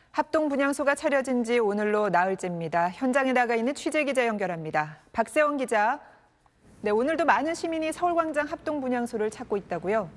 합동분향소가 차려진 지 오늘로 나흘째입니다. 현장에 나가 있는 취재기자 연결합니다. 박세원 기자, 네, 오늘도 많은 시민이 서울광장 합동분향소를 찾고 있다고요?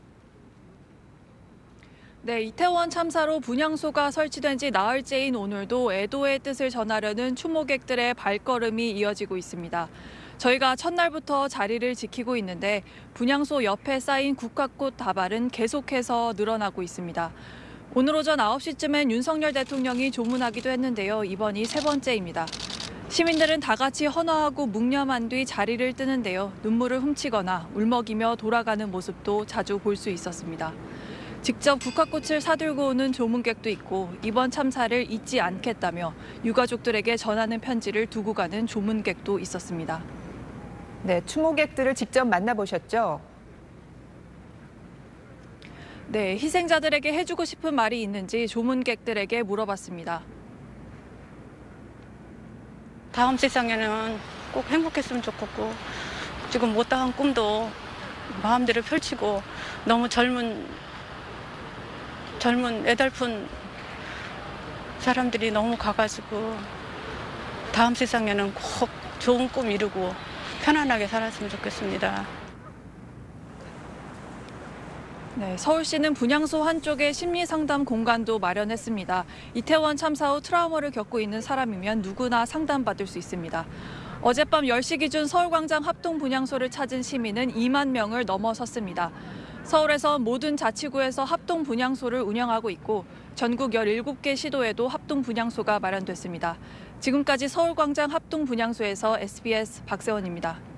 네, 이태원 참사로 분향소가 설치된 지 나흘째인 오늘도 애도의 뜻을 전하려는 추모객들의 발걸음이 이어지고 있습니다. 저희가 첫날부터 자리를 지키고 있는데 분향소 옆에 쌓인 국화꽃 다발은 계속해서 늘어나고 있습니다. 오늘 오전 9시쯤엔 윤석열 대통령이 조문하기도 했는데요. 이번이 세 번째입니다. 시민들은 다 같이 헌화하고 묵념한 뒤 자리를 뜨는데요. 눈물을 훔치거나 울먹이며 돌아가는 모습도 자주 볼 수 있었습니다. 직접 국화꽃을 사들고 오는 조문객도 있고 이번 참사를 잊지 않겠다며 유가족들에게 전하는 편지를 두고 가는 조문객도 있었습니다. 네, 추모객들을 직접 만나보셨죠? 네, 희생자들에게 해주고 싶은 말이 있는지 조문객들에게 물어봤습니다. 다음 세상에는 꼭 행복했으면 좋겠고 지금 못다한 꿈도 마음대로 펼치고 너무 젊은 애달픈 사람들이 너무 가가지고 다음 세상에는 꼭 좋은 꿈 이루고 편안하게 살았으면 좋겠습니다. 네, 서울시는 분향소 한쪽에 심리상담 공간도 마련했습니다. 이태원 참사 후 트라우마를 겪고 있는 사람이면 누구나 상담받을 수 있습니다. 어젯밤 10시 기준 서울광장 합동분향소를 찾은 시민은 2만 명을 넘어섰습니다. 서울에서 모든 자치구에서 합동분향소를 운영하고 있고 전국 17개 시도에도 합동분향소가 마련됐습니다. 지금까지 서울광장 합동분향소에서 SBS 박세원입니다.